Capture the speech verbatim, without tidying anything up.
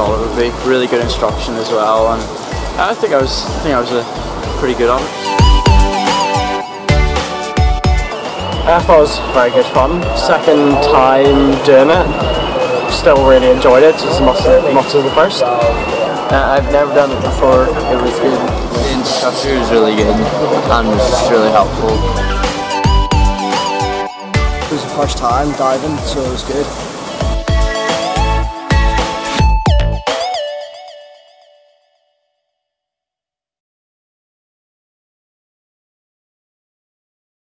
thought it would be. Really good instruction as well, and I think I was, I think I was uh, pretty good on it. I thought it was very good fun. Second time doing it, still really enjoyed it as much as, much as the first. Uh, I've never done it before. It was good. The instructor was really good and was just really helpful. It was the first time diving, so it was good.